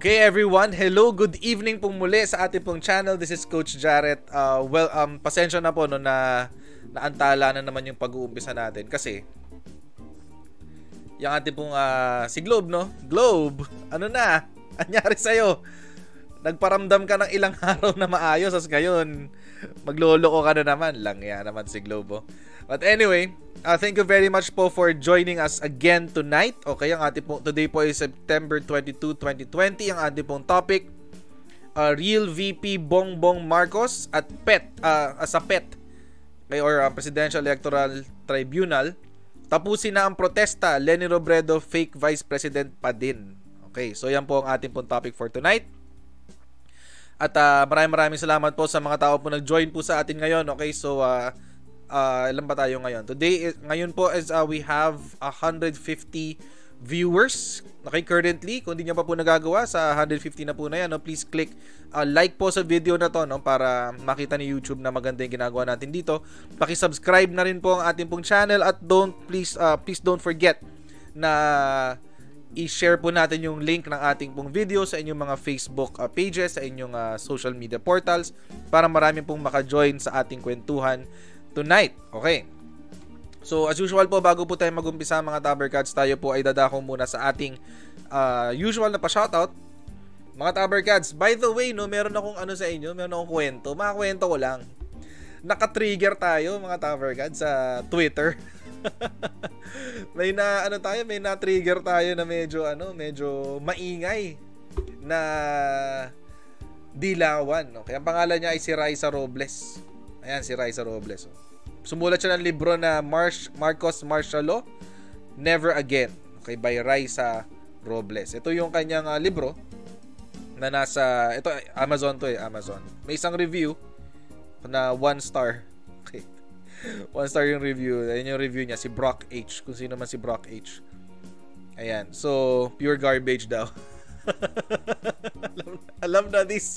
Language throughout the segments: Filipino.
Okay everyone, hello, good evening pong muli sa ating pong channel. This is Coach Jarrett. Pasensya na po no, na naantala na naman yung pag-uumpisa natin kasi yung ating pong si Globe, no? Globe, ano na? Anyari sa'yo? Nagparamdam ka ng ilang araw na maayos, as ngayon magloloko ka na naman. Langya naman si Globe, oh. But anyway, thank you very much po for joining us again tonight. Okay, ang ating pong today po is September 22, 2020. Ang ating pong topic, Real VP Bongbong Marcos at PET, as a PET or Presidential Electoral Tribunal. Tapusin na ang protesta, Leni Robredo fake Vice President pa din. Okay, so yan po ang ating pong topic for tonight. At maraming salamat po sa mga tao po nag-join po sa atin ngayon. Okay, so ilan ba tayo ngayon? Ngayon po is we have 150 viewers. Okay, currently, kung hindi nyo pa po nagagawa sa 150 na po na yan, no, please click like po sa video na to, no, para makita ni YouTube na maganda yung ginagawa natin dito. Paki-subscribe na rin po ang ating pong channel at please don't forget na i-share po natin yung link ng ating pong video sa inyong mga Facebook pages, sa inyong social media portals para marami pong maka-join sa ating kwentuhan tonight. Okay. So as usual po, bago po tayo mag-umpisa mga Tabercats, tayo po ay dadako muna sa ating usual na pa-shoutout. Mga Tabercats, by the way, no, meron akong ano sa inyo, meron akong kwento. Makakwento ko lang. Naka-trigger tayo mga Tabercats sa Twitter. may na-trigger tayo na medyo maingay na dilawan. Okay, ang pangalan niya ay si Raisa Robles. Ayan, si Raisa Robles. Sumulat siya ng libro na Marcos Martial Law, Never Again. Okay, by Raisa Robles. Ito yung kanyang libro na nasa, ito Amazon to Amazon. May isang review na 1 star. Okay. 1 star yung review. Ayun yung review niya, si Brock H. Kung sino man si Brock H. Ayan. So, pure garbage daw. alam na this.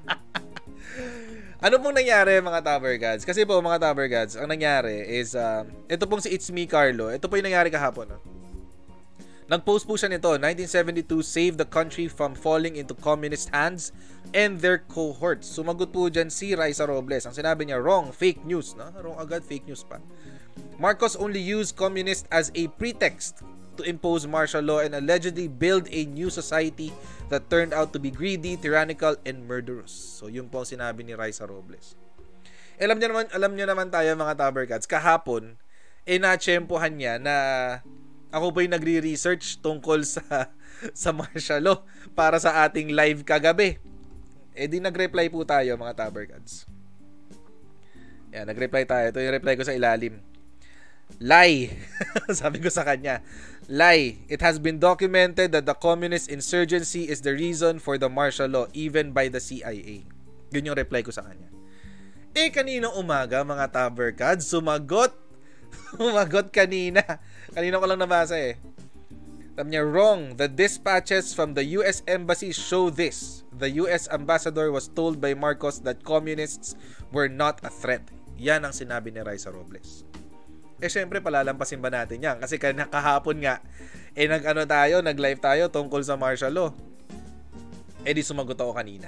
Ano pong nangyari mga Tabergads? Kasi po mga Tabergads, ang nangyari is ito pong si It's Me Carlo. Ito po yung nangyari kahapon. No? Nag-post po siya nito, 1972 Save the Country from Falling into Communist Hands and Their Cohorts. Sumagot po dyan si Raisa Robles. Ang sinabi niya, wrong, fake news. No? Wrong agad, fake news pa. Marcos only used communist as a pretext to impose martial law and allegedly build a new society that turned out to be greedy, tyrannical, and murderous. So, yun po ang sinabi ni Raisa Robles. Alam niyo naman tayo mga Tabercats, kahapon, na-tsempohan niya na ako po yung nagre-research tungkol sa martial law para sa ating live kagabi. Di nag-reply po tayo mga Tabercats. Yan, nag-reply tayo. Ito yung reply ko sa ilalim. Lie. Sabi ko sa kanya, lie. It has been documented that the communist insurgency is the reason for the martial law, even by the CIA. Yun yung reply ko sa kanya. Kaninang umaga, mga Tabercads, sumagot kanina. Kanina ko lang nabasa Sabi niya, wrong. The dispatches from the US Embassy show this. The US ambassador was told by Marcos that communists were not a threat. Yan ang sinabi ni Raisa Robles. Syempre palalampasin ba natin yan? Kasi kahapon nga, nag-live tayo tungkol sa martial law. Di sumagot ako kanina.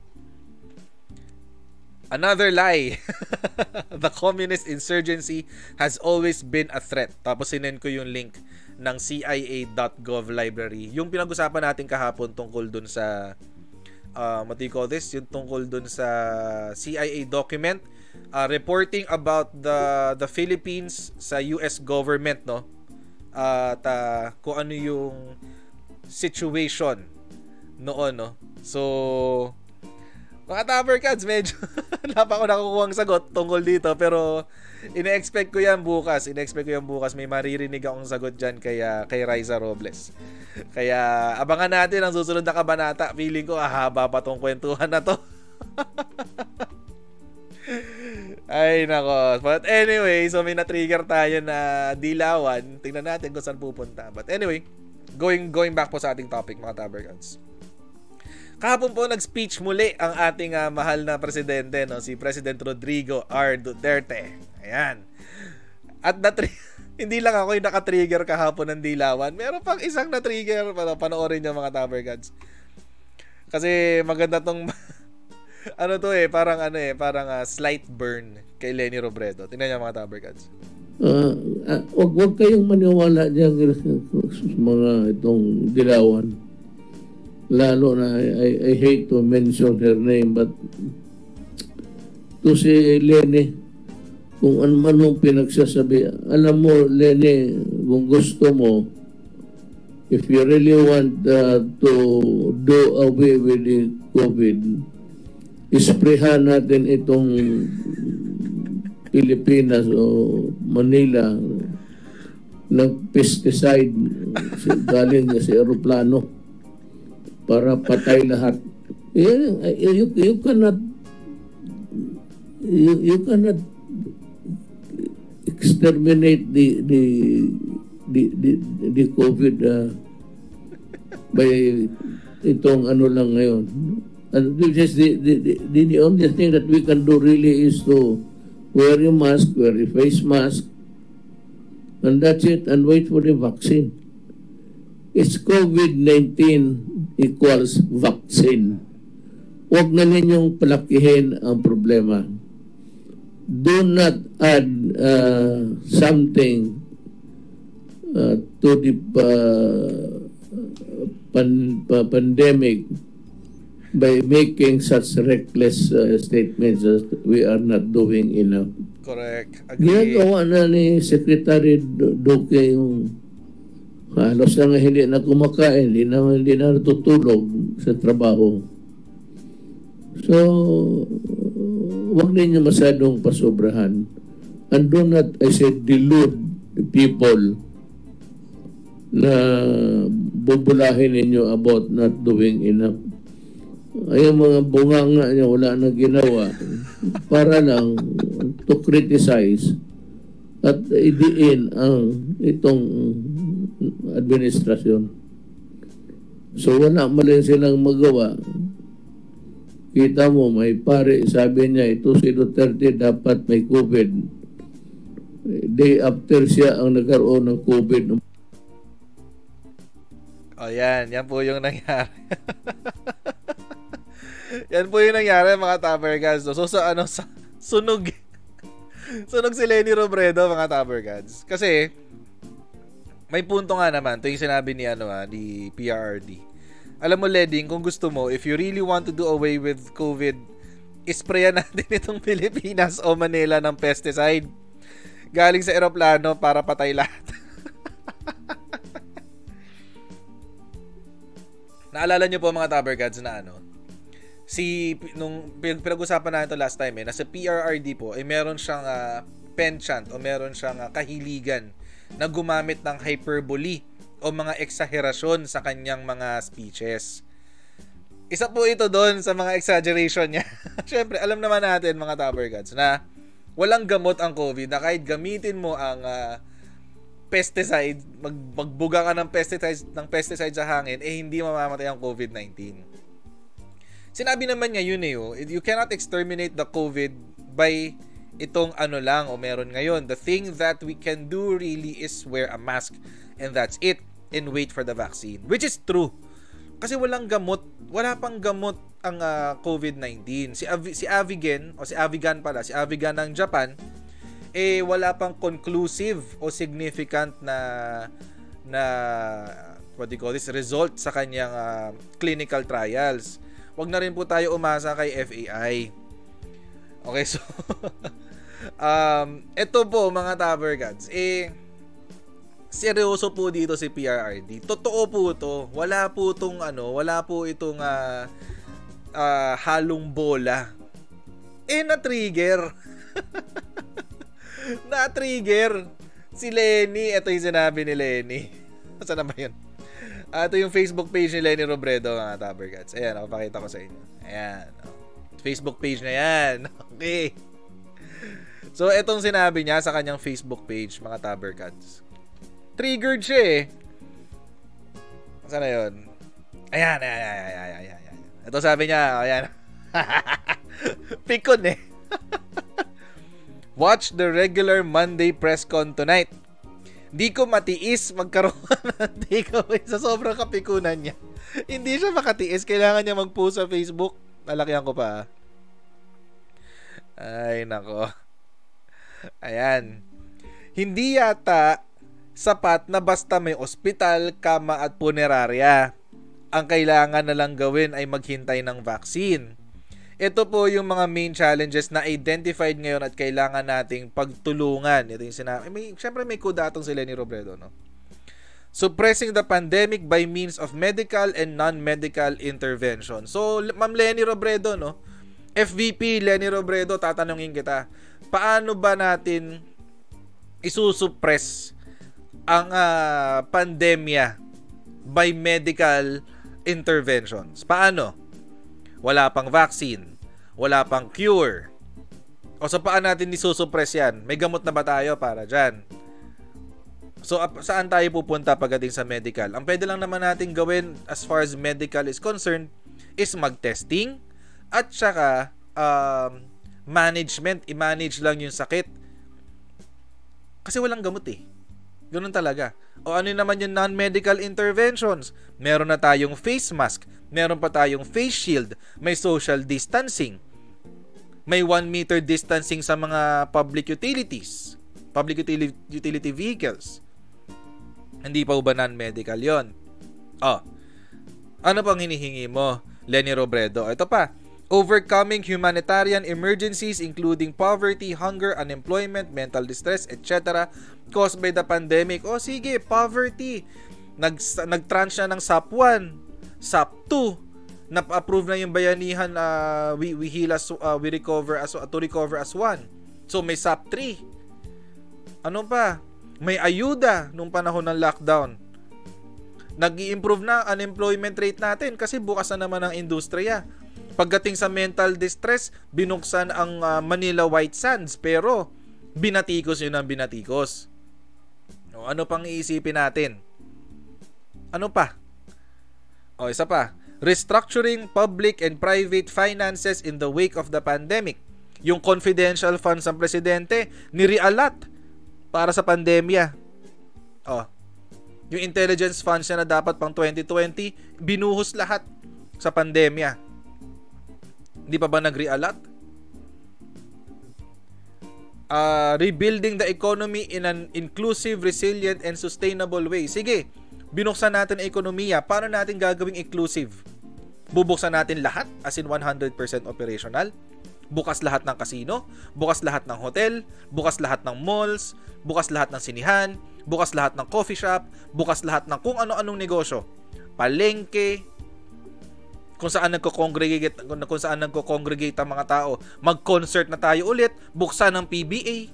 Another lie. The communist insurgency has always been a threat. Tapos sinend ko yung link ng CIA.gov library. Yung pinag-usapan natin kahapon tungkol dun sa what do you call this? Yung tungkol dun sa CIA document reporting about the Philippines sa US government, no? At kung ano yung situation noon, no? So, mga Tabercads, medyo wala pa ako nakukuhang sagot tungkol dito, pero ina-expect ko yan bukas. May maririnig akong sagot dyan kay Raisa Robles. Kaya abangan natin ang susunod na kabanata. Feeling ko haba pa tong kwentuhan na to. Ay nako. But anyway, so may na-trigger tayo na dilawan. Tingnan natin kung saan pupunta. But anyway, going back po sa ating topic mga Tabercads. Kahapon po nag-speech muli ang ating mahal na presidente, no, si President Rodrigo R. Duterte. Ayan. At hindi lang ako yung naka-trigger kahapon ng dilawan. Meron pang isang na-trigger. Panoorin nyo mga Tabercads. Kasi maganda tong ano to parang slight burn kay Lenny Robredo. Tingnan niyo mga Tabercats. Wag kayong maniwala diyan mga itong dilawan. Lalo na I hate to mention her name, but to si Lenny, kung ano man mong pinagsasabi, alam mo Lenny, kung gusto mo, if you really want to do away with the COVID, isprehan natin itong Pilipinas o Manila ng pesticide galing sa aeroplano para patay lahat. You cannot exterminate the COVID by itong ano lang ngayon. And this is the only thing that we can do really is to wear your mask, wear your face mask, and that's it, and wait for the vaccine. It's COVID-19 equals vaccine. Huwag na ninyong palakihin ang problema. Do not add something to the pandemic by making such reckless statements that we are not doing enough. Correct. Agree. Ginagawa na ni Secretary Duque yung halos na nga hindi na kumakain, hindi na natutulog sa trabaho. So, wag ninyo masyadong pasobrahan. And do not, I said, delude the people na bubulahin ninyo about not doing enough. Ay, mga bunganga niya wala na ginawa para lang to criticize at idiin ang itong administrasyon. So wala malin silang magawa. Kita mo, may pare, sabi niya, ito si Duterte dapat may COVID. Day after siya ang nagkaroon ng COVID. Oh, yan po yung nangyari. Yan po yung nangyari mga Tabercats. So sa sunog sunog si Lenny Robredo mga Tabercats. Kasi may punto nga naman, ito yung sinabi ni ni PRRD. Alam mo, Leding, kung gusto mo, if you really want to do away with COVID, isprayan natin itong Pilipinas o Manila ng pesticide galing sa eroplano para patay lahat. Naalala nyo po mga Tabercats na nung pinag-usapan natin ito last time nasa PRRD po ay meron siyang penchant o meron siyang kahiligan na gumamit ng hyperbole o mga eksaherasyon sa kanyang mga speeches. Isa po ito doon sa mga exaggeration niya. Siyempre, alam naman natin mga Tabercats na walang gamot ang COVID, na kahit gamitin mo ang pesticide, magbuga ka ng pesticide sa hangin, hindi mamamatay ang COVID-19. Sinabi naman niya yun you cannot exterminate the COVID by itong lang o meron ngayon. The thing that we can do really is wear a mask and that's it, and wait for the vaccine. Which is true. Kasi walang gamot, wala pang gamot ang COVID-19. Si Avigan ng Japan, wala pang conclusive o significant na what do you call this, result sa kanyang clinical trials. Wag na rin po tayo umasa kay FAI. Okay, so ito po mga Tabercats, seryoso po dito si PRRD. Totoo po ito. Wala po itong halong bola. Na-trigger. Na-trigger si Lenny. Ito yung sinabi ni Lenny. Saan na ba yun? Ito yung Facebook page ni Lenny Robredo mga Tabercats. Ayan, pakita ko sa inyo. Ayan. Facebook page na yan. Okay. So, itong sinabi niya sa kanyang Facebook page, mga Tabercats. Triggered siya Saan na yun? Ayan. Ito sabi niya, ayan. Pikon Watch the regular Monday press con tonight. Di ko matiis magkaroon ng takeaway sa sobrang kapikunan niya. Hindi siya makatiis. Kailangan niya mag-post sa Facebook. Lalakihan ko pa. Ay, nako. Ayan. Hindi yata sapat na basta may ospital, kama at punerarya. Ang kailangan na lang gawin ay maghintay ng vaccine. Ito po yung mga main challenges na identified ngayon at kailangan nating pagtulungan. Ito yung sinabi. Siyempre may kudatong si Leni Robredo, no? Suppressing the pandemic by means of medical and non-medical intervention. So, Ma'am Leni Robredo, no? FVP Leni Robredo, tatanungin kita, paano ba natin isusuppress ang pandemya by medical interventions? Paano? Wala pang vaccine, wala pang cure. O sa paano natin isusuppress yan? May gamot na ba tayo para dyan? So, saan tayo pupunta pagdating sa medical? Ang pwede lang naman natin gawin as far as medical is concerned is mag-testing at saka management. I-manage lang yung sakit. Kasi walang gamot eh. Ganun talaga. O ano naman yung non-medical interventions? Meron na tayong face mask. Meron pa tayong face shield. May social distancing. May 1 meter distancing sa mga public utilities. Public utility vehicles. Hindi pa ba non-medical yon? Ano pang hinihingi mo, Leni Robredo? Ito pa. Overcoming humanitarian emergencies including poverty, hunger, unemployment, mental distress, etc. caused by the pandemic. Sige, poverty. Nag-tranche na ng SAP 1, SAP 2. Na-approve na yung bayanihan, we recover as one. So may SAP 3. Ano pa? May ayuda nung panahon ng lockdown. Nag-i-improve na unemployment rate natin kasi bukas na naman ang industriya. Pagdating sa mental distress, binuksan ang Manila White Sands pero binatikos yun ang binatikos. Ano pang iisipin natin? Ano pa? Isa pa. Restructuring public and private finances in the wake of the pandemic. Yung confidential funds ng presidente, ni-realot para sa pandemya. Yung intelligence funds na dapat pang 2020, binuhos lahat sa pandemya. Hindi pa ba nag-realot? Rebuilding the economy in an inclusive, resilient, and sustainable way. Sige, binuksan natin ang ekonomiya. Paano natin gagawing inclusive? Bubuksan natin lahat as in 100% operational? Bukas lahat ng casino, bukas lahat ng hotel, bukas lahat ng malls, bukas lahat ng sinihan, bukas lahat ng coffee shop, bukas lahat ng kung ano-anong negosyo. Palengke, kung saan nagko-congregate ang mga tao. Mag-concert na tayo ulit, buksan ng PBA.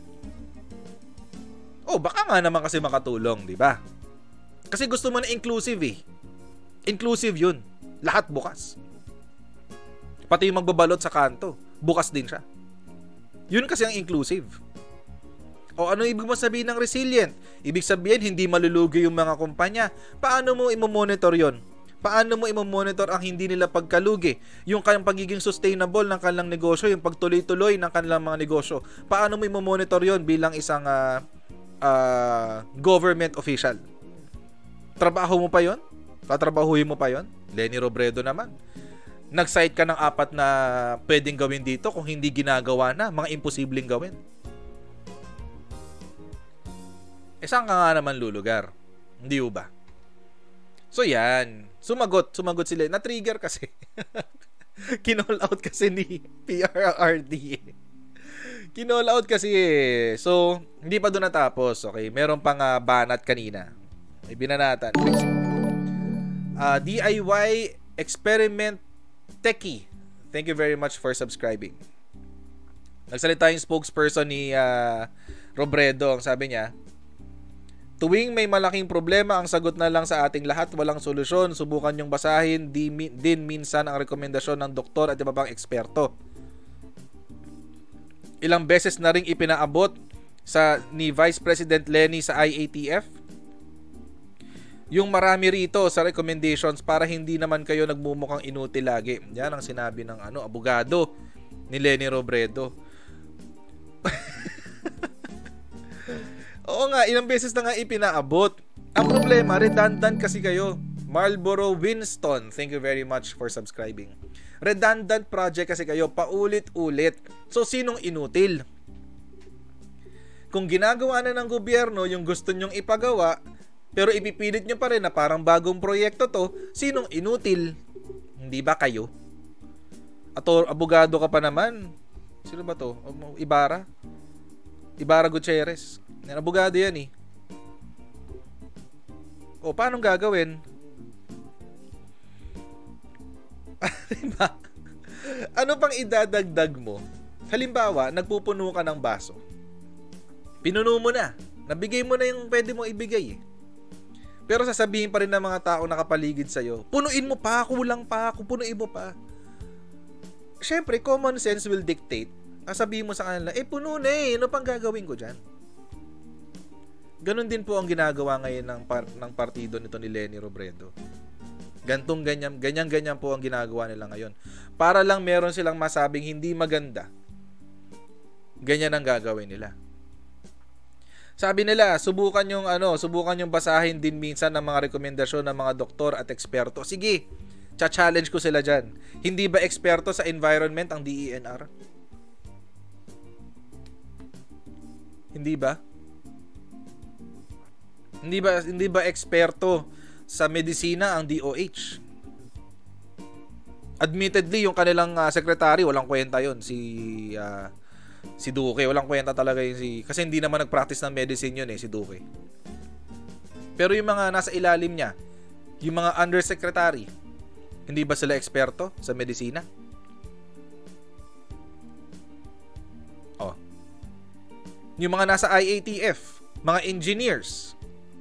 Baka nga naman kasi makatulong, di ba? Kasi gusto mo na inclusive eh. Inclusive yun. Lahat bukas. Pati yung magbabalot sa kanto, bukas din siya. Yun kasi ang inclusive. Ano ibig mo sabihin ng resilient? Ibig sabihin, hindi malulugi yung mga kumpanya. Paano mo i-monitor yon? Paano mo i-monitor ang hindi nila pagkalugi? Yung kanilang pagiging sustainable ng kanilang negosyo, yung pagtuloy-tuloy ng kanilang mga negosyo. Paano mo i-monitor yon bilang isang government official? Trabaho mo pa yon? Tatrabahuhin mo pa yon? Leni Robredo naman. Nag-cite ka ng 4 na pwedeng gawin dito kung hindi ginagawa na, mga imposibleng gawin. Saan ka nga naman lulugar? Hindi ba? So yan, sumagot sila. Na-trigger kasi. Kinall out kasi ni PRRD. Kinall out kasi eh. So, hindi pa doon natapos. Okay, meron pang banat kanina. May binanatan. DIY Experiment Techie. Thank you very much for subscribing. Nagsalita yung spokesperson ni Robredo. Ang sabi niya, tuwing may malaking problema, ang sagot na lang sa ating lahat, walang solusyon. Subukan yung basahin din minsan ang rekomendasyon ng doktor at iba pang eksperto. Ilang beses na ring ipinaabot ni Vice President Leni sa IATF yung marami rito sa recommendations para hindi naman kayo nagmumukhang inutil lagi. Yan ang sinabi ng abogado ni Leni Robredo. Oo nga, ilang beses na nga ipinaabot. Ang problema, redundant kasi kayo. Marlboro Winston, thank you very much for subscribing. Redundant project kasi kayo, paulit-ulit. So, sinong inutil? Kung ginagawa na ng gobyerno yung gusto nyong ipagawa, pero ipipilit nyo pa rin na parang bagong proyekto to, sinong inutil? Hindi ba kayo? Abogado ka pa naman. Sino ba to? Ibarra Gutierrez. Abogado yan eh. O, paano gagawin? Diba? Ano pang idadagdag mo? Halimbawa, nagpupuno ka ng baso. Pinuno mo na. Nabigay mo na yung pwede mo ibigay eh. Pero sasabihin pa rin ng mga tao nakapaligid sa'yo, punuin mo pa, kulang pa, punuin mo pa. Siyempre, common sense will dictate. Sabihin mo sa kanila, puno na eh, ano pang gagawin ko dyan? Ganon din po ang ginagawa ngayon ng partido nito ni Leni Robredo. Ganyan po ang ginagawa nila ngayon. Para lang meron silang masabing hindi maganda. Ganyan ang gagawin nila. Sabi nila, subukan yung basahin din minsan ng mga rekomendasyon ng mga doktor at eksperto. Sige, cha-challenge ko sila dyan. Hindi ba eksperto sa environment ang DENR? Hindi ba? Hindi ba eksperto sa medisina ang DOH? Admittedly, yung kanilang secretary, walang kwenta yun. Si Duque, walang kwenta talaga yun. Kasi hindi naman nag-practice ng medicine yun si Duque. Pero yung mga nasa ilalim niya, yung mga undersecretary, hindi ba sila eksperto sa medisina? Oh. Yung mga nasa IATF, mga engineers,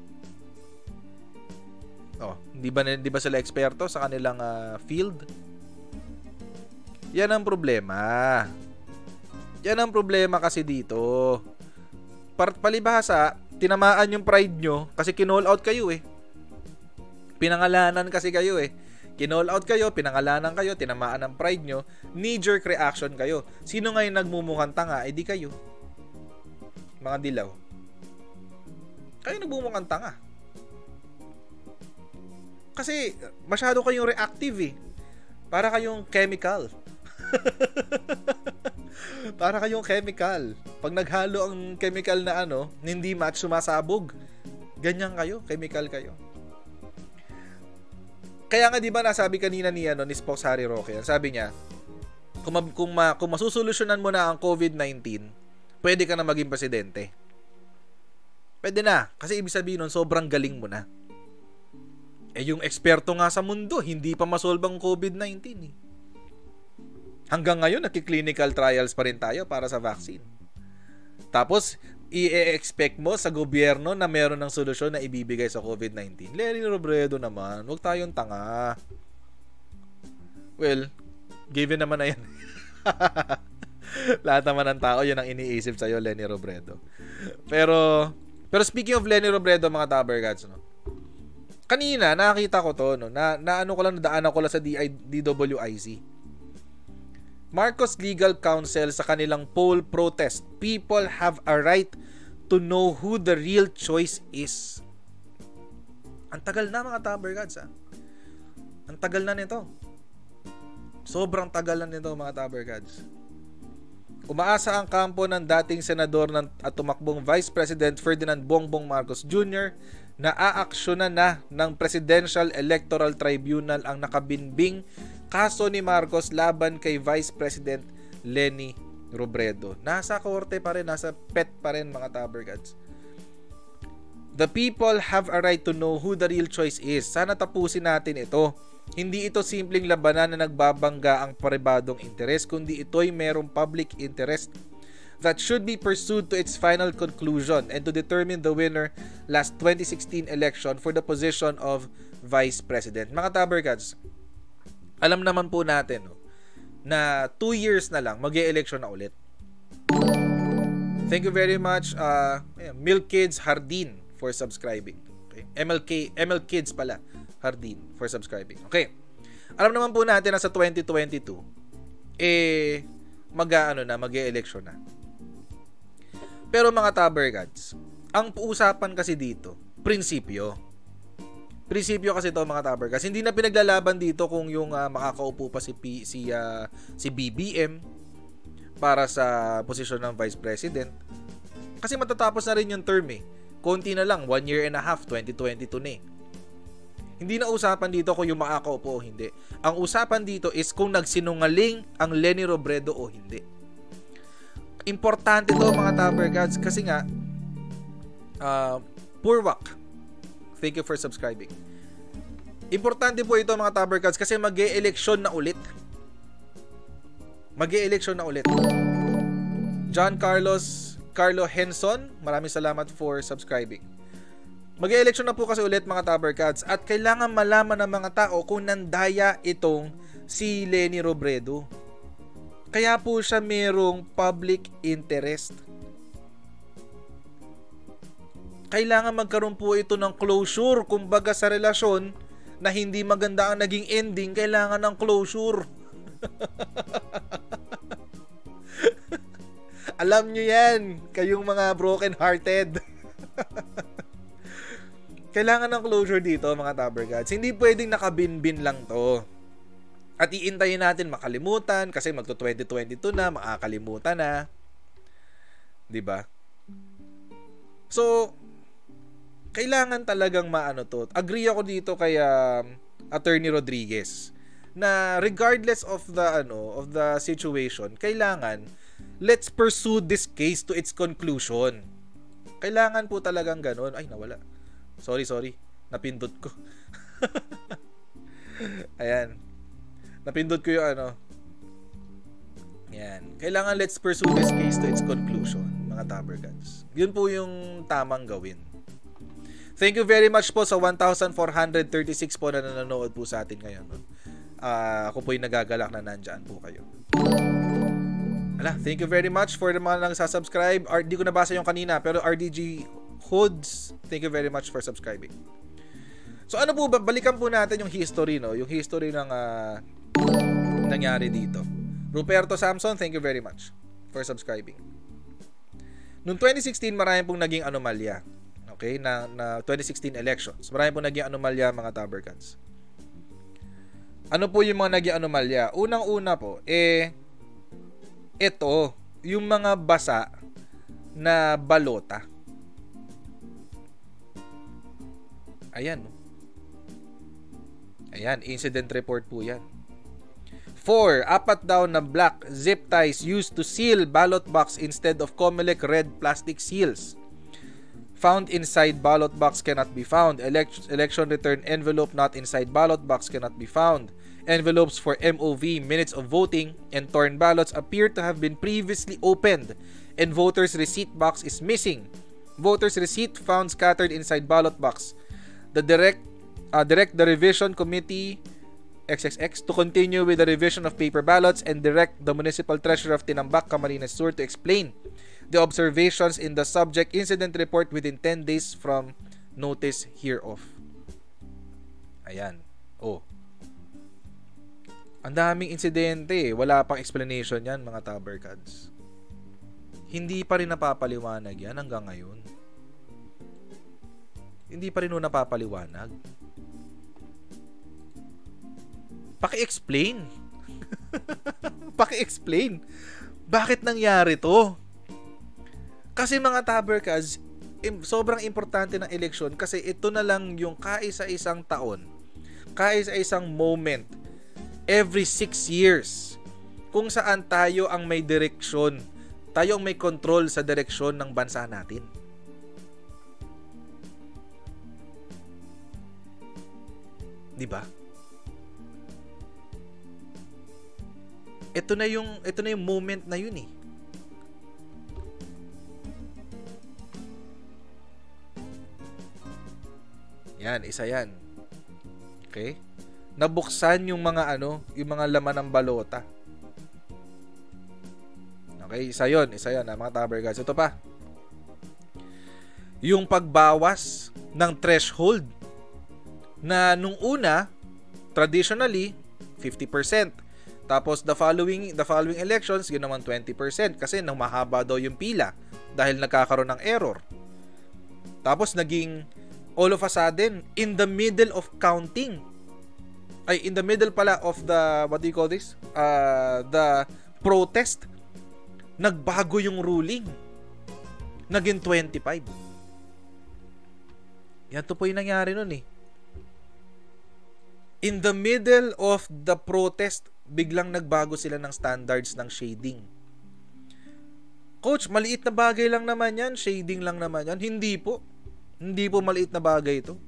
hindi ba sila eksperto sa kanilang field? Yan ang problema. Yan ang problema kasi dito. Palibhasa, tinamaan yung pride nyo kasi kinall out kayo eh. Pinangalanan kasi kayo eh. Kinall out kayo, pinangalanan kayo, tinamaan ang pride nyo, knee-jerk reaction kayo. Sino ngayon nagmumukhang tanga? Di kayo. Mga dilaw. Kayo nagmumukhang tanga. Kasi masyado kayong reactive eh. Para kayong chemical. Para kayong chemical. Pag naghalo ang chemical na hindi match, sumasabog. Ganyan kayo, chemical kayo. Kaya nga 'di ba nasabi kanina ni Spock Harry Roque, sabi niya, kung masusolusyonan mo na ang COVID-19, pwede ka na maging presidente. Pwede na, kasi ibig sabihin nun, sobrang galing mo na. Yung eksperto nga sa mundo, hindi pa masolve ang COVID-19 eh. Hanggang ngayon, naki-clinical trials pa rin tayo para sa vaccine. Tapos, i-expect mo sa gobyerno na meron ng solusyon na ibibigay sa COVID-19. Leni Robredo naman, huwag tayong tanga. Well, given naman na yan. Lahat naman ng tao, yun ang iniisip sa'yo, Leni Robredo. Pero speaking of Leni Robredo, mga Tabergats, kanina, nakita ko to, nadaanan ko lang sa DWIC. Marcos Legal Counsel sa kanilang poll protest, people have a right to know who the real choice is. Ang tagal na, mga Tabergats, Ang tagal na nito. Sobrang tagal na nito, mga Tabergats. Umaasa ang kampo ng dating senador at tumakbong Vice President Ferdinand Bongbong Marcos Jr. na aaksyonan na ng Presidential Electoral Tribunal ang nakabinbing kaso ni Marcos laban kay Vice President Leni Robredo. Nasa korte pa rin, nasa pet pa rin, mga Tabergats. The people have a right to know who the real choice is. Sana tapusin natin ito. Hindi ito simpleng labanan na nagbabangga ang paribadong interes, kundi ito'y merong public interest that should be pursued to its final conclusion and to determine the winner last 2016 election for the position of Vice President. Mga Tabergats, alam naman po natin na 2 years na lang mag-e-election na ulit. Thank you very much Milk Kids Hardin for subscribing. Okay? ML Kids pala Hardin for subscribing. Okay. Alam naman po natin na sa 2022 mag-e-election na. Pero mga Tabergats, ang usapan kasi dito, prinsipyo. Prinsipyo kasi ito mga taberkas. Hindi na pinaglalaban dito kung yung makakaupo pa si BBM para sa posisyon ng Vice President. Kasi matatapos na rin yung term eh. Konti na lang, 1 year and a half, 2022 na eh. Hindi na usapan dito kung yung makakaupo o hindi. Ang usapan dito is kung nagsinungaling ang Leni Robredo o hindi. Importante to mga taberkas kasi nga Purwak, thank you for subscribing. Importante po ito mga taberkas kasi mag-e-eleksyon na ulit. Mag-e-eleksyon na ulit. John Carlo Henson, maraming salamat for subscribing. Mag-e-eleksyon na po kasi ulit mga taberkas at kailangan malaman ng mga tao kung nandaya itong si Leni Robredo. Kaya po siya merong public interest. Kailangan magkaroon po ito ng closure. Kumbaga sa relasyon na hindi maganda ang naging ending, kailangan ng closure. Alam nyo yan, kayong mga broken hearted. Kailangan ng closure dito mga tabergats. Hindi pwedeng nakabinbin lang to. At iintayin natin makalimutan kasi magto-2022 na, makakalimutan na. 'Di ba? So, kailangan talagang maano to. Agree ako dito kay Attorney Rodriguez na regardless of the situation, kailangan let's pursue this case to its conclusion. Kailangan po talagang ganun. Ay, nawala. Sorry. Napindot ko. Ayan. Napindot ko yung Yan. Kailangan let's pursue this case to its conclusion, mga tabergats. Yun po yung tamang gawin. Thank you very much po sa 1,436 po na nanonood po sa atin ngayon. Ako po yung nagagalak na nandyan po kayo. Thank you very much for the mga nagsasubscribe. Di ko nabasa yung kanina, pero RDG Hoods, thank you very much for subscribing. So ano po, balikan po natin yung history, no? Yung history ng nangyari dito. Ruperto Samson, thank you very much for subscribing. Noong 2016, marami pong naging anomalya. Okay? Na 2016 elections. Marami pong naging anomalya, mga tabergats. Ano po yung mga naging anomalya? Unang-una po, ito, yung mga basa na balota. Ayan, no? Ayan, incident report po yan. 4. Apat daw na black zip ties used to seal ballot box instead of COMELEC red plastic seals. Found inside ballot box cannot be found. Election return envelope not inside ballot box cannot be found. Envelopes for MOV, minutes of voting, and torn ballots appear to have been previously opened, and voters' receipt box is missing. Voters' receipt found scattered inside ballot box. Direct the revision committee XXX to continue with the revision of paper ballots and direct the municipal treasurer of Tinambak, Camarines Sur, to explain the observations in the subject incident report within 10 days from notice hereof. Ayan. Ang daming insidente. Wala pang explanation yan, mga taberkads. Hindi pa rin napapaliwanag yan hanggang ngayon. Hindi pa rin napapaliwanag. Paki-explain. Paki-explain. Bakit nangyari to? Kasi mga taberkads, sobrang importante ng eleksyon kasi ito na lang yung kaisa-isang taon, kaisa-isang moment every 6 years kung saan tayo ang may direksyon, tayo ang may control sa direksyon ng bansa natin. Diba? Ito na yung moment na yun eh. Yan, isa yan. Okay? Nabuksan yung mga yung mga laman ng balota. Okay, isa yon, mga taberkads. Ito pa. Yung pagbawas ng threshold na nung una traditionally 50%. Tapos the following elections, yun naman 20% kasi nang mahaba daw yung pila dahil nagkakaroon ng error. Tapos naging all of a sudden, in the middle of counting, in the middle pala of the, what do you call this? The protest, nagbago yung ruling. Naging 25. Yan to po yung nangyari nun eh. In the middle of the protest, biglang nagbago sila ng standards ng shading. Coach, maliit na bagay lang naman yan. Shading lang naman yan. Hindi po. Hindi po maliit na bagay ito.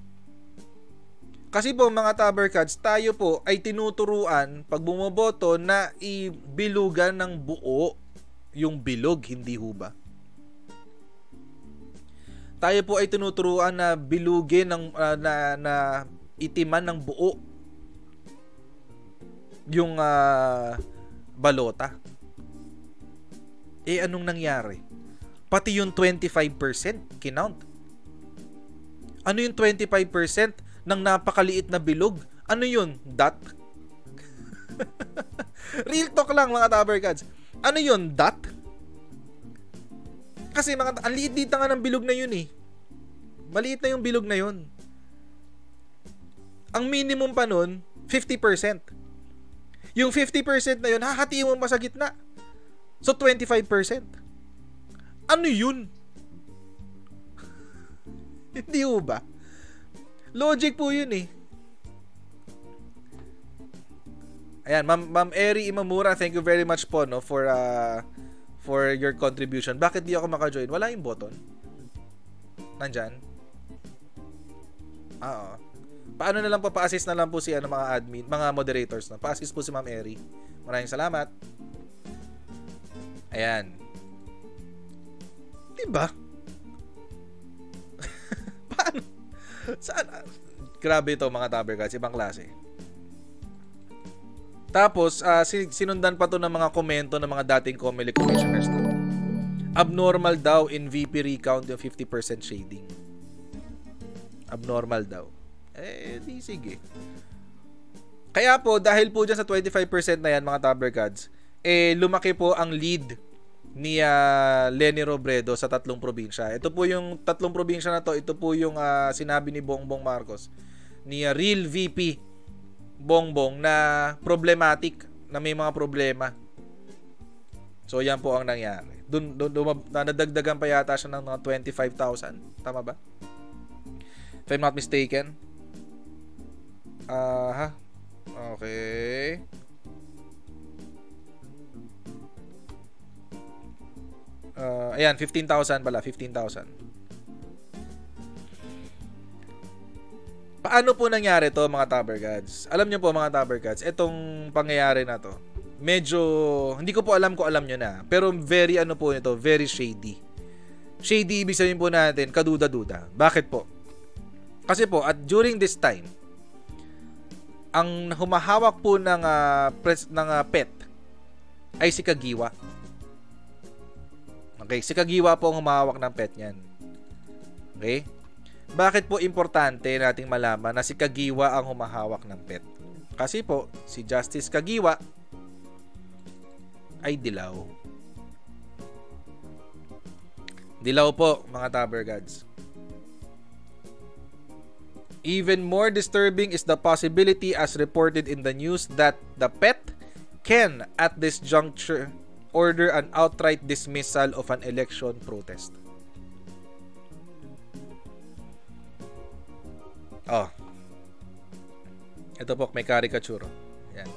Kasi po mga Tabercats, tayo po ay tinuturuan pag bumoboto na ibilugan ng buo yung bilog, hindi ho ba? Tayo po ay tinuturuan na bilugin ng na itiman ng buo yung balota. Anong nangyari? Pati yung 25% kinount. Ano yung 25% ng napakaliit na bilog? Ano yun? Dot? Real talk lang mga Tabercats. Ano yun? Dot? Kasi ang liit-liit nga ng bilog na yun eh. Maliit na yung bilog na yun. Ang minimum pa nun, 50%. Yung 50% na yun, hahatiin mo pa sa gitna. So, 25%. Ano yun? Hindi ho ba? Logic po yun eh. Ayan, Ma'am Eri Imamura, thank you very much po no for your contribution. Bakit di ako maka-join? Wala yung button. Nandyan. Oo. Paano na lang po, pa-assist na lang po si mga admin, mga moderators. No? Pa-assist po si Ma'am Eri. Maraming salamat. Ayan. Diba? Paano? Saan? Grabe ito mga Tabercats. Ibang klase. Tapos, sinundan pa to ng mga komento ng mga dating COMELEC commissioners to. Abnormal daw in VP recount yung 50% shading. Abnormal daw. Di sige. Kaya po, dahil po dyan sa 25% na yan mga Tabercats, lumaki po ang lead ni Leni Robredo sa 3 probinsya. Ito po yung 3 probinsya na to. Ito po yung sinabi ni Bongbong Marcos ni real VP Bongbong na problematic, na may mga problema. So yan po ang nangyari. Doon nadagdagan pa yata siya ng mga 25,000. Tama ba? If I'm not mistaken. Okay. Ayan, 15,000 pala, 15,000. Paano po nangyari to mga Tabercats? Alam niyo po mga Tabercats, itong pangyayari na to, medyo, hindi ko po alam kung alam niyo na, pero very very shady. Shady, ibig sabihin po natin, kaduda-duda. Bakit po? Kasi po, during this time, ang humahawak po ng PET ay si Kagiwa. Okay, si Kagiwa po ang humahawak ng PET niyan. Okay? Bakit po importante nating malaman na si Kagiwa ang humahawak ng PET? Kasi po, si Justice Kagiwa ay dilaw. Dilaw po, mga Tabercats. Even more disturbing is the possibility as reported in the news that the PET can, at this juncture, order an outright dismissal of an election protest. Ito po, may caricature. Yan.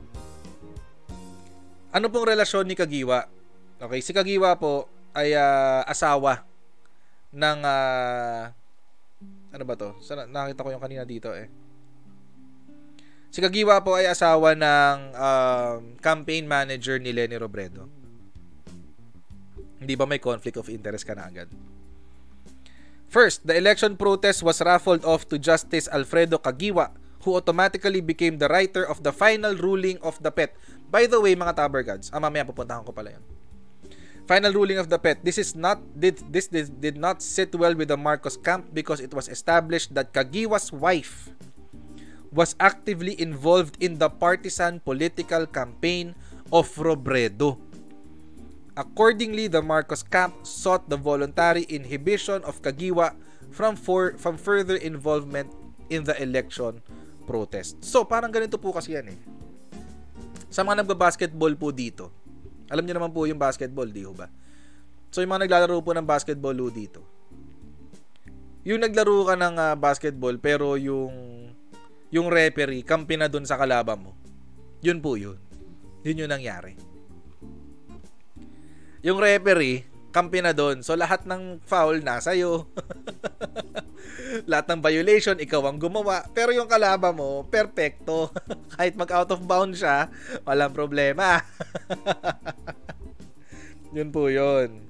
Ano pong relasyon ni Kagiwa? Okay, si Kagiwa po ay asawa ng ano ba to? Nakita ko yung kanina dito eh. Si Kagiwa po ay asawa ng campaign manager ni Leni Robredo. Hindi ba may conflict of interest ka na agad? First, the election protest was raffled off to Justice Alfredo Kagiwa, who automatically became the writer of the final ruling of the PET. By the way, mga Tabercats, mamaya pupuntahan ko pala yun. Final ruling of the PET. This did not sit well with the Marcos camp because it was established that Kagiwa's wife was actively involved in the partisan political campaign of Robredo. Accordingly, the Marcos camp sought the voluntary inhibition of Kagiwa from further involvement in the election protest. So, parang ganito po kasi yan eh. Sa mga nagba-basketball po dito, alam niyo naman po yung basketball, di ba? So, yung mga naglalaro po ng basketball po dito, yung naglaro ka ng basketball, pero yung referee, kampi na dun sa kalaban mo. Yun po yun. Yun yung nangyari. Yung referee, kampi na dun. So, lahat ng foul nasa'yo. Lahat ng violation, ikaw ang gumawa. Pero yung kalaban mo, perfecto. Kahit mag-out of bounds siya, walang problema. Yun po yun.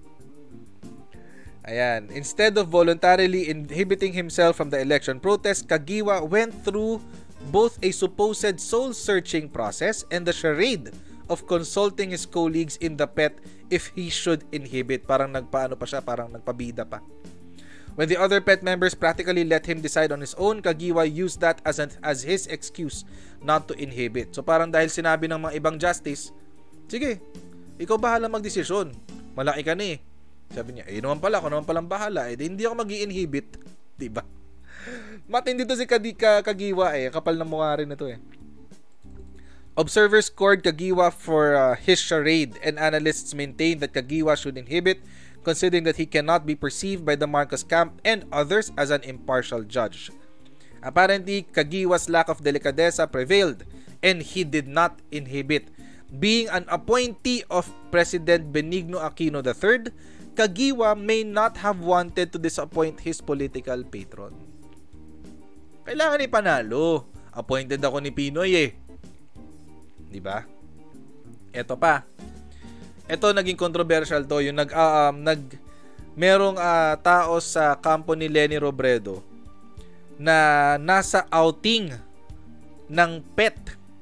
Ayan. Instead of voluntarily inhibiting himself from the election protest, Kagiwa went through both a supposed soul-searching process and the charade of consulting his colleagues in the PET if he should inhibit. Parang nagpaano pa siya, parang nagpabida pa. When the other PET members practically let him decide on his own, Kagiwa used that as his excuse not to inhibit. So parang dahil sinabi ng mga ibang justice, sige, ikaw bahala magdesisyon. Malaki ka ni. Sabi niya, naman pala, ako naman palang bahala. Hindi ako mag-i-inhibit. Diba? Matindi to si Kagiwa eh. Kapal na mukha rin na to eh. Observers scored Kagiwa for his charade, and analysts maintain that Kagiwa should inhibit, considering that he cannot be perceived by the Marcos camp and others as an impartial judge. Apparently, Kagiwa's lack of delicadeza prevailed, and he did not inhibit. Being an appointee of President Benigno Aquino III, Kagiwa may not have wanted to disappoint his political patron. Kailangan ipanalo. Appointed ako ni Pinoy eh. Diba? Ito pa. Ito naging controversial to. Yung merong tao sa kampo ni Leni Robredo na nasa outing ng PET.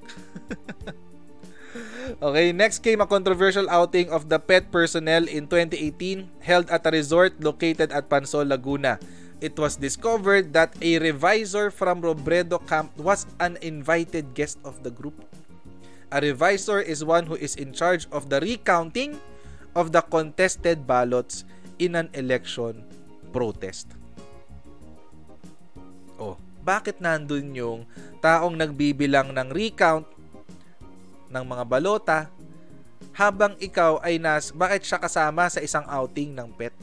Okay, next came a controversial outing of the PET personnel in 2018 held at a resort located at Pansol, Laguna. It was discovered that a revisor from Robredo camp was an invited guest of the group. A revisor is one who is in charge of the recounting of the contested ballots in an election protest. Oh, bakit nandun yung taong nagbibilang ng recount ng mga balota habang ikaw ay bakit siya kasama sa isang outing ng PET?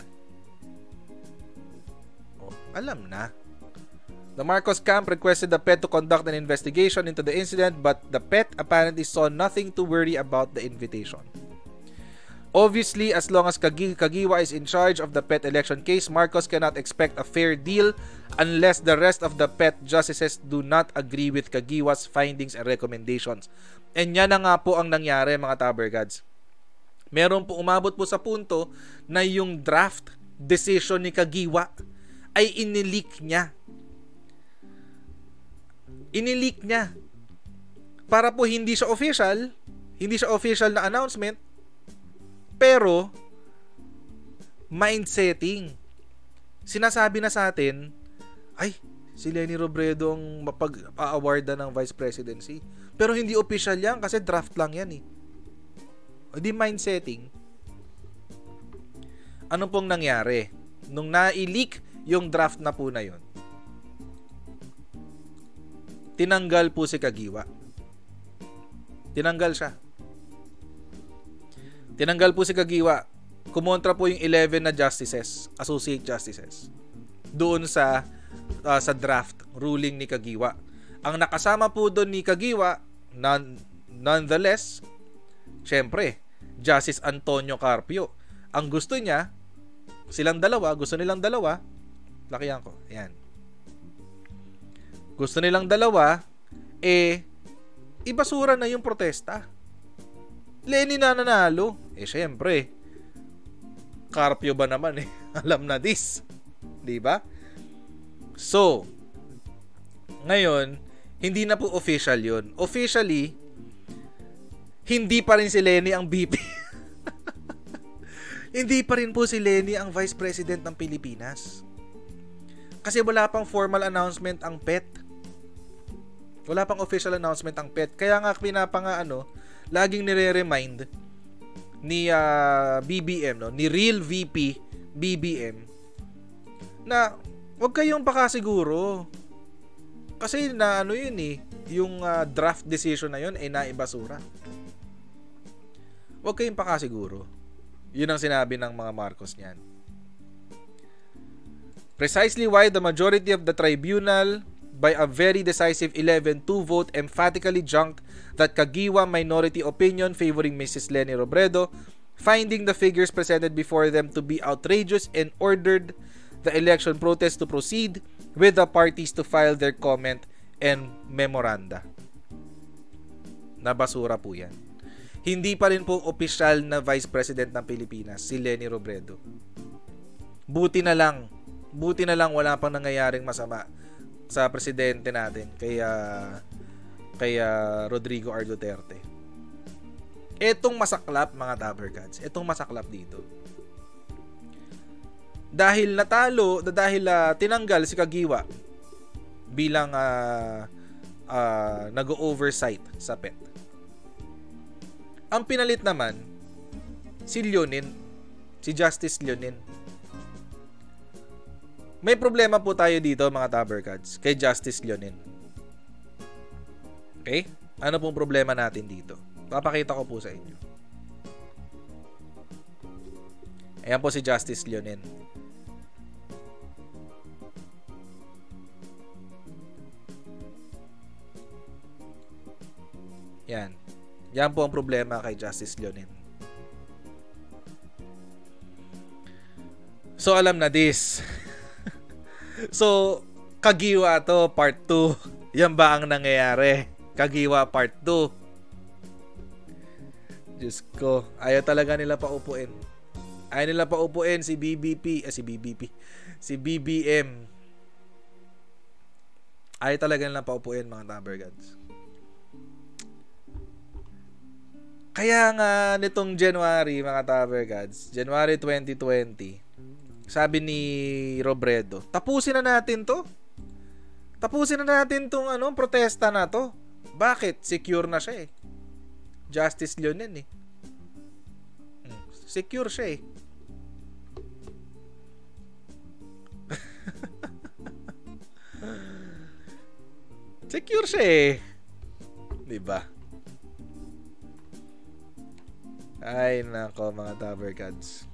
Oh, alam na. The Marcos camp requested the PET to conduct an investigation into the incident, but the PET apparently saw nothing to worry about the invitation. Obviously, as long as Kagiwa is in charge of the PET election case, Marcos cannot expect a fair deal unless the rest of the PET justices do not agree with Kagiwa's findings and recommendations. And yan na nga po ang nangyari, mga Tabergads. Meron po umabot po sa punto na yung draft decision ni Kagiwa ay inileak niya. Inileak niya. Para po hindi siya official na announcement, pero mindsetting. Sinasabi na sa atin, ay, si Leni Robredo ang mapag-awarda ng vice presidency. Pero hindi official yan kasi draft lang yan eh. Hindi mindsetting. Ano pong nangyari? Nung na-leak yung draft na po na yun, tinanggal po si Kagiwa. Tinanggal siya. Tinanggal po si Kagiwa. Kumontra po yung 11 na justices, associate justices, doon sa draft ruling ni Kagiwa. Ang nakasama po doon ni Kagiwa, nonetheless, syempre, Justice Antonio Carpio. Ang gusto niya, gusto nilang dalawa, lakihan ko, yan. Gusto nilang dalawa, ibasura na yung protesta. Leni na nanalo. Syempre, Carpio ba naman alam na this. Diba? So, ngayon, hindi na po official yun. Officially, hindi pa rin si Leni ang VP. Hindi pa rin po si Leni ang Vice President ng Pilipinas. Kasi wala pang formal announcement ang PET. Wala pang official announcement ang PET. Kaya nga laging nire-remind ni BBM, ni Real VP BBM, na Huwag kayong pakasiguro. Kasi na ano yun eh, yung draft decision na yun ay naibasura. Huwag kayong pakasiguro. Yun ang sinabi ng mga Marcos niyan. Precisely why the majority of the tribunal, by a very decisive 11-2 vote, emphatically junked that Kagiwa minority opinion favoring Mrs. Leni Robredo, finding the figures presented before them to be outrageous, and ordered the election protest to proceed with the parties to file their comment and memoranda. Nabasura po yan. Hindi pa rin po opisyal na Vice President ng Pilipinas si Leni Robredo. Buti na lang wala pang nangyayaring masama sa presidente natin kay Rodrigo R. Duterte. Etong masaklap, mga Tabercats, etong masaklap dito. Dahil tinanggal si Kagiwa bilang nag-oversight sa PET. Ang pinalit naman si Justice Leonin. May problema po tayo dito, mga Tabercats, kay Justice Leonin. Okay? Ano pong problema natin dito? Papakita ko po sa inyo. Ayan po si Justice Leonin. Yan. Yan po ang problema kay Justice Leonin. So, alam na this. So, Kagiwa to, part 2. Yan ba ang nangyayari? Kagiwa part 2. Diyos ko. Ayaw talaga nila paupuin. Ayaw nila paupuin si Si BBM. Ayaw talaga nila paupuin, mga Tabercats. Kaya nga nitong January, mga Tabercats, January 2020, sabi ni Robredo, tapusin na natin to. Tapusin na natin tong protesta na to. Bakit? Secure na siya eh. Justice Leonin eh. Secure siya eh. Secure siya eh. Diba? Ay, nako, mga Tabercats.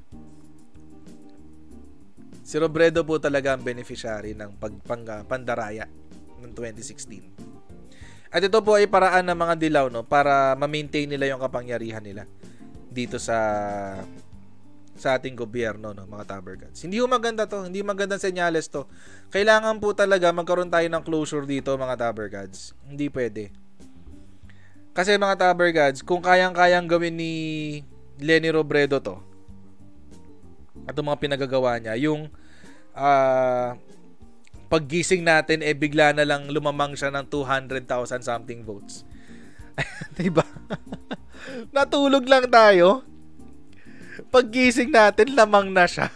Si Robredo po talaga ang beneficiary ng pandaraya ng 2016. At ito po ay paraan ng mga dilaw, no, para ma-maintain nila yung kapangyarihan nila dito sa ating gobyerno, no, mga Tabercats. Hindi po maganda to, hindi magandang senyales to. Kailangan po talaga magkaroon tayo ng closure dito, mga Tabercats. Hindi pwede. Kasi, mga Tabercats, kung kayang-kayang gawin ni Leni Robredo to, at yung mga pinagagawa niya, yung paggising natin, bigla na lang lumamang siya ng 200,000 something votes. Diba? Natulog lang tayo. Paggising natin, lamang na siya.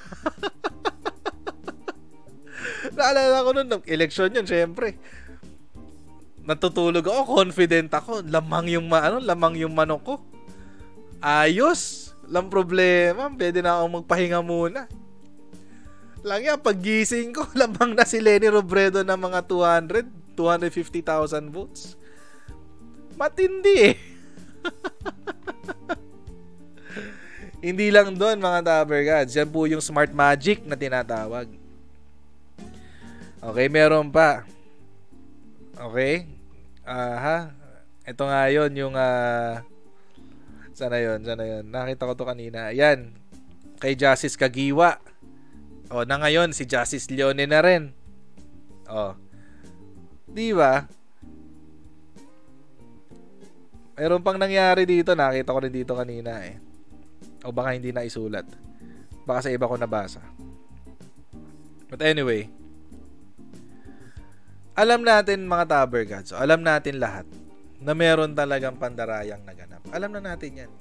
Naalala ko nun, election yun, syempre. Natutulog ako, confident ako. Lamang yung manok ko. Ayos. Lang problema, pwede na akong magpahinga muna. Lang yan, paggising ko, lamang na si Leni Robredo ng mga 250,000 votes. Matindi eh. Hindi lang doon, mga Tabercats. Yan po yung smart magic na tinatawag. Okay, meron pa. Okay. Ito nga yun, yung Sana yun. Nakita ko to kanina. Ayan. Kay Justice Kagiwa. O, na ngayon, si Justice Leonin na rin. O. Di ba? Mayroon pang nangyari dito. Nakita ko rin dito kanina eh. O baka hindi na isulat. Baka sa iba ko nabasa. But anyway. Alam natin, mga Tabercats. Alam natin lahat na meron talagang pandarayang naganap. Alam na natin yan.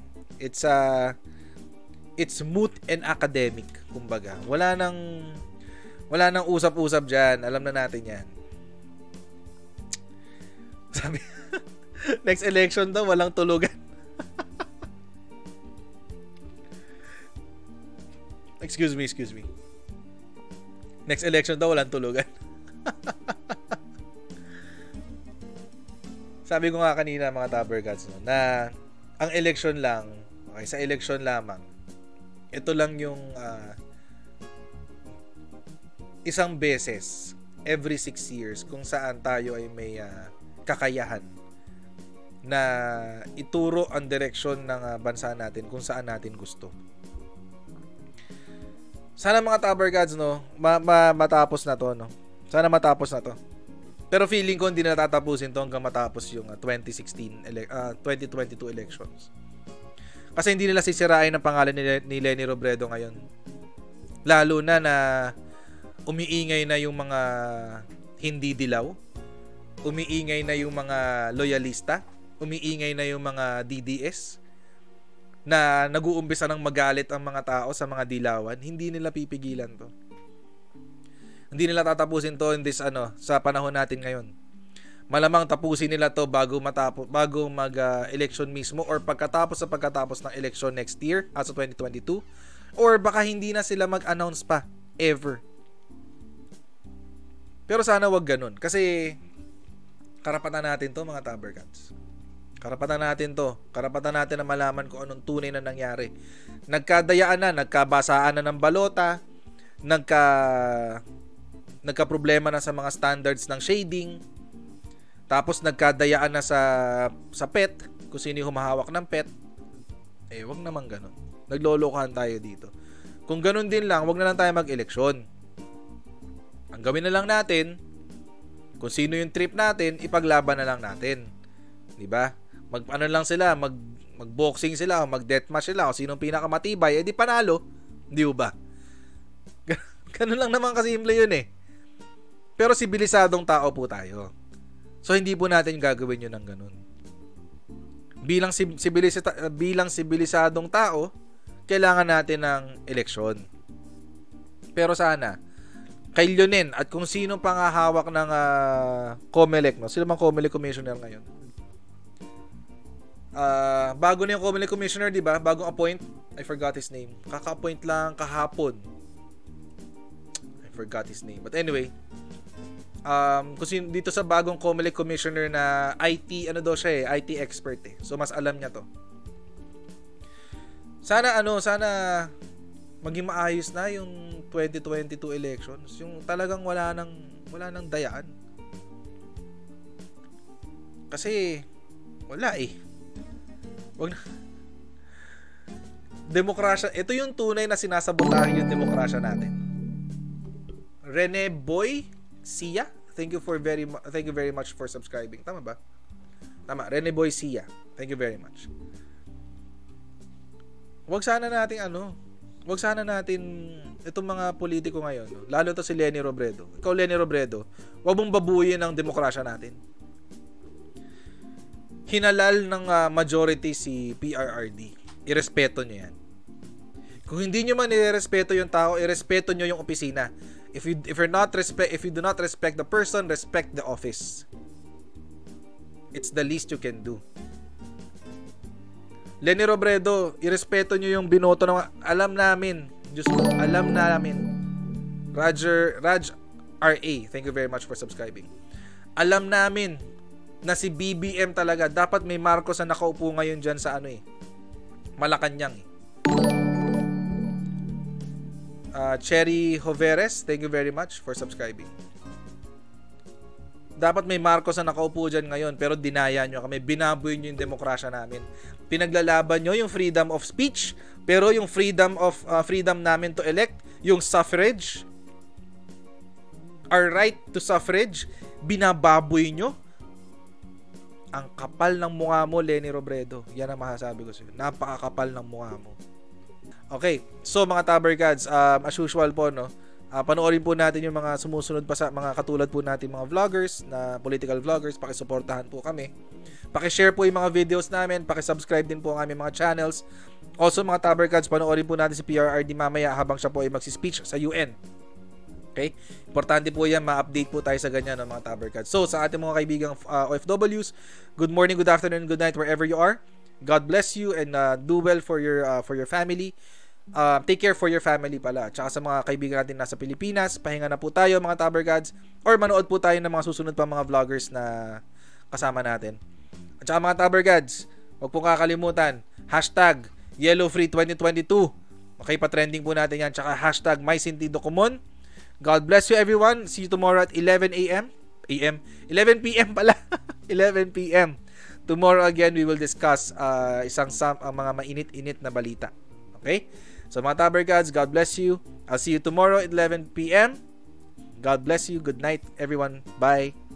It's moot and academic, kumbaga. Wala nang usap-usap dyan. Alam na natin yan. Sabi, next election daw, walang tulugan. Excuse me. Next election daw, walang tulugan. Sabi ko nga kanina mga Tabercats, no, na ang election lang, okay, sa election lamang, ito lang yung isang beses every 6 years kung saan tayo ay may kakayahan na ituro ang direksyon ng bansa natin kung saan natin gusto. Sana mga Tabercats, no, matapos na to, no. Sana matapos na to. Pero feeling ko hindi na tatapusin to hanggang matapos yung 2022 elections. Kasi hindi nila sisirain ang pangalan ni Leni Robredo ngayon. Lalo na umiingay na yung mga hindi dilaw, umiingay na yung mga loyalista, umiingay na yung mga DDS na nag-uumpisa ng magalit ang mga tao sa mga dilawan. Hindi nila pipigilan to. Hindi nila tatapusin to in this sa panahon natin ngayon. Malamang tapusin nila to bago mag-election mismo or pagkatapos ng election next year sa 2022, or baka hindi na sila mag-announce pa ever. Pero sana wag ganun kasi karapatan natin to mga Tabercats. Karapatan natin to. Karapatan natin na malaman kung anong tunay na nangyari. Nagkadayaan na, nagkabasaan na ng balota, nagka-problema na sa mga standards ng shading, tapos nagkadayaan na sa PET, kung sino yung humahawak ng PET. Wag naman ganun. Naglolokohan tayo dito. Kung ganun din lang, wag na lang tayo mag-eleksyon. Ang gawin na lang natin, kung sino yung trip natin, ipaglaban na lang natin. 'Di ba? Lang sila, mag-boxing sila, o mag-deathmatch sila, o sinong pinakamatibay, edi panalo. Di ba? Ganun lang naman kasimple yun eh. Pero sibilisadong tao po tayo. So hindi po natin gagawin yun ng ganun. Bilang sibilisadong tao, kailangan natin ng eleksyon. Pero sana, kay Leonen at kung sino pang hawak ng COMELEC, no? Sino bang COMELEC commissioner ngayon? Bago na yung COMELEC commissioner, di ba? Bagong appoint. I forgot his name. Kaka-appoint lang kahapon. I forgot his name. But anyway, kasi dito sa bagong COMELEC commissioner na IT, siya IT expert eh. So mas alam niya to. Sana maging maayos na yung 2022 elections. Yung talagang wala nang dayaan. Kasi wala eh. Wag na. Demokrasya, ito yung tunay na sinasabotahe yung demokrasya natin. Rene Boy Sia, thank you very much for subscribing. Tama ba? Tama, Rene Boy Sia. Thank you very much. Wag sana natin itong mga politiko ngayon, no? Lalo to si Leni Robredo. Ikaw, Leni Robredo, wag mong babuyin ang demokrasya natin. Hinalal ng majority si PRRD. Irespeto nyo yan. Kung hindi nyo man irespeto yung tao, irespeto nyo yung opisina. If you do not respect the person, respect the office. It's the least you can do. Leni Robredo, irespeto nyo yung binoto ng alam namin. Raj RA, thank you very much for subscribing. Alam namin na si BBM talaga dapat may Marcos na nakaupo ngayon dyan sa Malacanang. Cherry Hoveres, thank you very much for subscribing. Dapat may Marcos na nakaupo dyan ngayon, pero dinaya nyo kami, binaboy nyo yung demokrasya namin. Pinaglalaban nyo yung freedom of speech, pero yung freedom namin to elect, yung suffrage, our right to suffrage, binababoy nyo. Ang kapal ng mukha mo, Leni Robredo. Yan ang masasabi ko sa'yo. Napakakapal ng mukha mo. Okay, so mga Tabercats, as usual po, no, panoorin po natin yung mga sumusunod pa sa mga katulad po natin mga vloggers, na political vloggers. Pakisuportahan po kami. Pakishare po yung mga videos namin. Pakisubscribe din po ang aming mga channels. Also mga Tabercats, panoorin po natin si PRRD mamaya habang siya po ay magsispeech sa UN. Okay? Importante po yan, ma-update po tayo sa ganyan ng mga Tabercats. So sa ating mga kaibigang OFWs, good morning, good afternoon, good night wherever you are. God bless you and do well for your family. take care for your family pala. Tsaka sa mga kaibigan natin nasa Pilipinas, pahinga na po tayo mga Taber Gods, or manood po tayo ng mga susunod pa mga vloggers na kasama natin. At tsaka mga Taber Gods, huwag po kakalimutan, #YellowFree2022. Okay, pa-trending po natin yan. Tsaka #MySentidoComon. God bless you everyone. See you tomorrow at 11 p.m. pala. 11 p.m. Tomorrow again, we will discuss mga mainit-init na balita. Okay? So mga Taber Gods, God bless you. I'll see you tomorrow at 11 p.m. God bless you. Good night, everyone. Bye.